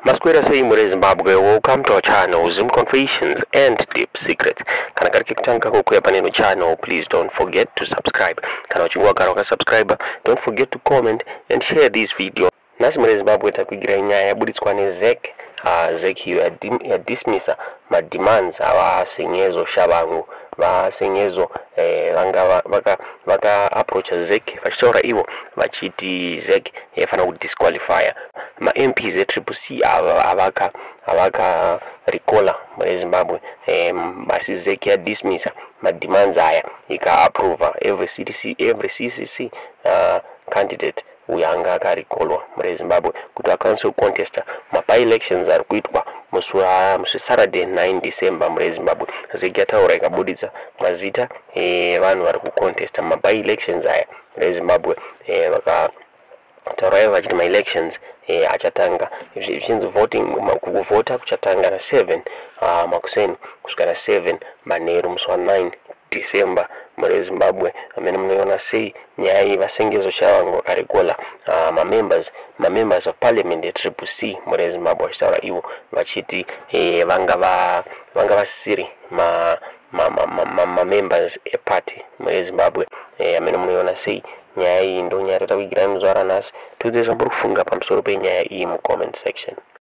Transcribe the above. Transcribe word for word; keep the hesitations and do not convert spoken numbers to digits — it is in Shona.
Masquera say muri Zimbabwe, welcome to our channel, Zoom Confessions and Deep Secrets. Kana kari kutanga kukuya paneno channel, please don't forget to subscribe. Kana uchingwa kara subscribe, don't forget to comment and share this video. Nasi muri Zimbabwe takugira nyaya yabuditswa ne Z E C. Uh, Z E C ya, dim, ya dismissa ma demands awa Sengezo Tshabangu va Sengezo eh, vanga vaka vaka approach Z E C vachitaura ivo vachiti Z E C yafana ku disqualify ma M Ps e triple C avaka avaka recola muri Zimbabwe eh, basi Z E C ya dismissa ma demands aya ika approve every C T C every C C C uh, candidate uyanga akarikolwa muri Zimbabwe kuti akwanise kucontesta ma elections ari kuitwa musura musi Saturday nine December muri Zimbabwe. Z E C yataura ikabuditsa mazita eh vanhu vari kucontesta ma elections aya muri Zimbabwe eh vaka taura vachiti ma elections eh achatanga zvichinzi voting kuvota kuchatanga na seven uh, makuseni kusvika na seven manheru musi wa nine December muri Zimbabwe. Amene munoona sei nyaya iyi vaSengezo Tshabangu akarikola uh, ma members ma members of parliament e triple C muri Zimbabwe vachitaura ivo vachiti eh, vanga va vanga vasiri ma ma ma, ma, ma members e party muri Zimbabwe eh, amene munoona sei nyaya iyi ndo nyaya tatakuigira muzuva ranhasi. Tiudze zvamuri kufunga pamusoro penyaya iyi mu comment section.